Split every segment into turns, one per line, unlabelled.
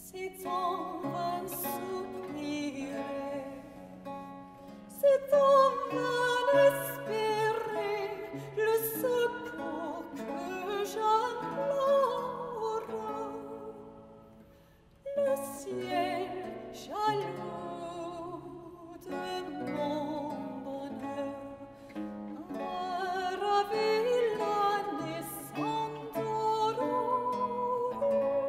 C'est en vain soupirer, c'est en vain espérer le secours que j'implore. Le ciel jaloux de mon bonheur a ravi la naissante aurore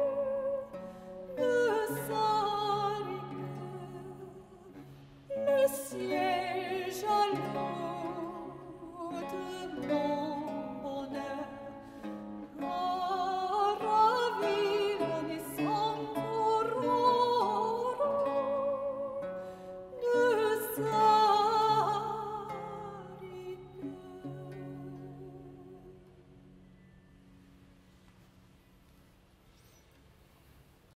de sa rigueur. Le ciel jaloux de mon bonheur a ravi la naissante aurore de sa